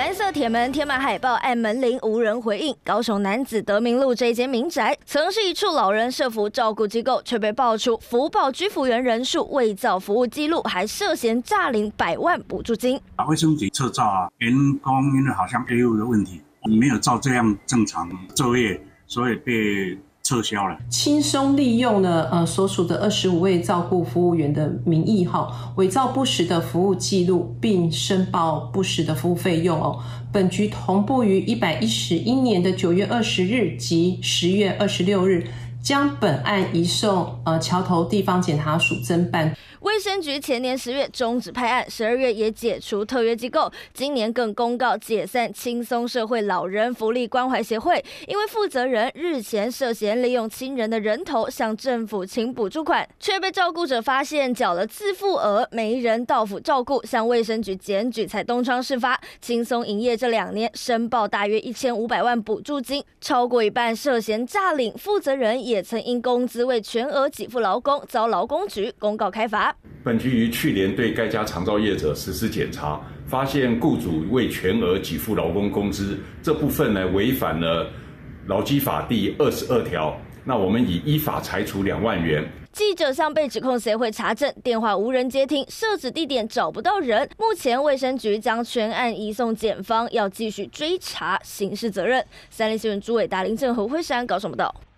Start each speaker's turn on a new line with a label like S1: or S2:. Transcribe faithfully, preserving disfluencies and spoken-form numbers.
S1: 蓝色铁门贴满海报，按门铃无人回应。高雄男子德明路这一间民宅，曾是一处老人社福照顾机构，却被爆出福报居服员人数伪造服务记录，还涉嫌诈领百万补助金。
S2: 卫生局测照啊，员工因为好像 A U 的问题，没有照这样正常作业，所以被撤销了。
S3: 轻松利用了呃所属的二十五位照顾服务员的名义哈，伪造不实的服务记录，并申报不实的服务费用哦。本局同步于一百一十一年的九月二十日及十月二十六日，将本案移送呃桥头地方检察署侦办。
S1: 卫生局前年十月终止派案，十二月也解除特约机构，今年更公告解散轻松社会老人福利关怀协会，因为负责人日前涉嫌利用亲人的人头向政府请补助款，却被照顾者发现缴了自付额，没人到府照顾，向卫生局检举，才东窗事发。轻松营业这两年申报大约一千五百万补助金，超过一半涉嫌诈领，负责人也曾因工资未全额给付劳工，遭劳工局公告开罚。
S4: 本局于去年对该家长照业者实施检查，发现雇主未全额给付劳工工资，这部分呢违反了劳基法第二十二条。那我们以依法裁处两万元。
S1: 记者向被指控协会查证，电话无人接听，设置地点找不到人。目前卫生局将全案移送检方，要继续追查刑事责任。三立新闻朱伟达、林正和、辉山高雄报道。